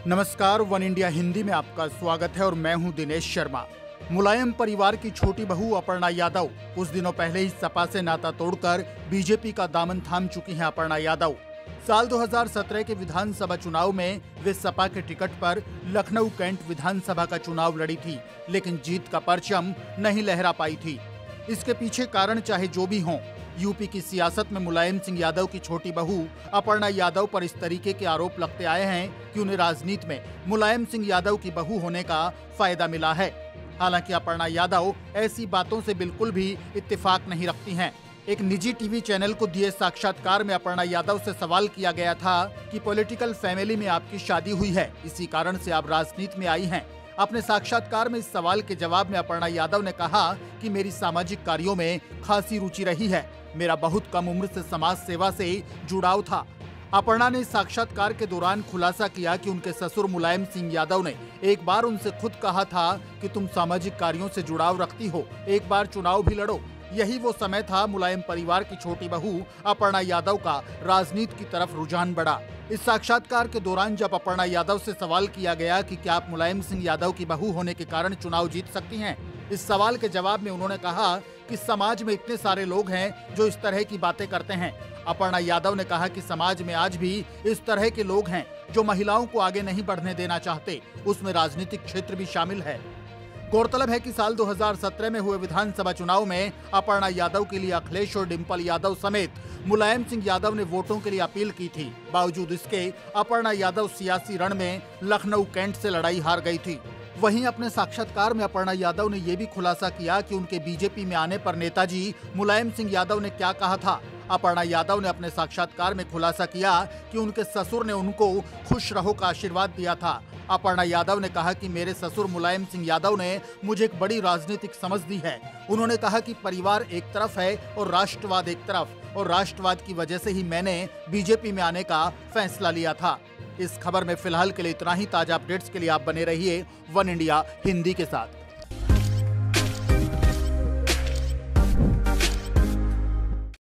नमस्कार, one India Hindi में आपका स्वागत है और मैं हूं दिनेश शर्मा। मुलायम परिवार की छोटी बहू अपर्णा यादव कुछ दिनों पहले ही सपा से नाता तोड़कर बीजेपी का दामन थाम चुकी हैं। अपर्णा यादव साल 2017 के विधानसभा चुनाव में वे सपा के टिकट पर लखनऊ कैंट विधानसभा का चुनाव लड़ी थी, लेकिन जीत का परचम नहीं लहरा पाई थी। इसके पीछे कारण चाहे जो भी हों, यूपी की सियासत में मुलायम सिंह यादव की छोटी बहू अपर्णा यादव पर इस तरीके के आरोप लगते आए हैं कि उन्हें राजनीति में मुलायम सिंह यादव की बहू होने का फायदा मिला है। हालांकि अपर्णा यादव ऐसी बातों से बिल्कुल भी इत्तेफाक नहीं रखती हैं। एक निजी टीवी चैनल को दिए साक्षात्कार में अपर्णा यादव से सवाल किया गया था कि पॉलिटिकल फैमिली में आपकी शादी हुई है, इसी कारण से आप राजनीति में आई हैं। अपने साक्षात्कार में इस सवाल के जवाब में अपर्णा यादव ने कहा कि मेरी सामाजिक कार्यों में खासी रुचि रही है। मेरा बहुत कम उम्र से समाज सेवा से जुड़ाव था। अपर्णा ने साक्षात्कार के दौरान खुलासा किया कि उनके ससुर मुलायम सिंह यादव ने एक बार उनसे खुद कहा था कि तुम सामाजिक कार्यों से जुड़ाव रखती हो, एक बार चुनाव भी लड़ो। यही वो समय था मुलायम परिवार की छोटी बहू अपर्णा यादव का राजनीति की तरफ रुझान बढ़ा। इस साक्षात्कार के दौरान जब अपर्णा यादव से सवाल किया गया कि क्या आप मुलायम सिंह यादव की बहू होने के कारण चुनाव जीत सकती हैं, इस सवाल के जवाब में उन्होंने कहा कि समाज में इतने सारे लोग हैं जो इस तरह की बातें करते हैं। अपर्णा यादव ने कहा कि समाज में आज भी इस तरह के लोग हैं जो महिलाओं को आगे नहीं बढ़ने देना चाहते, उसमें राजनीतिक क्षेत्र भी शामिल है। गौरतलब है कि साल 2017 में हुए विधानसभा चुनाव में अपर्णा यादव के लिए अखिलेश और डिंपल यादव समेत मुलायम सिंह यादव ने वोटों के लिए अपील की थी। बावजूद इसके अपर्णा यादव सियासी रण में लखनऊ कैंट से लड़ाई हार गई थी। वहीं अपने साक्षात्कार में अपर्णा यादव ने यह भी खुलासा किया कि उनके बीजेपी में आने पर नेताजी मुलायम सिंह यादव ने क्या कहा था। अपर्णा यादव ने अपने साक्षात्कार में खुलासा किया कि उनके ससुर ने उनको खुश रहो का आशीर्वाद दिया था। अपर्णा यादव ने कहा कि मेरे ससुर मुलायम सिंह यादव ने मुझे एक बड़ी राजनीतिक समझ दी है। उन्होंने कहा कि परिवार एक तरफ है और राष्ट्रवाद एक तरफ, और राष्ट्रवाद की वजह से ही मैंने बीजेपी में आने का फैसला लिया था। इस खबर में फिलहाल के लिए इतना ही। ताजा अपडेट्स के लिए आप बने रहिए वन इंडिया हिंदी के साथ।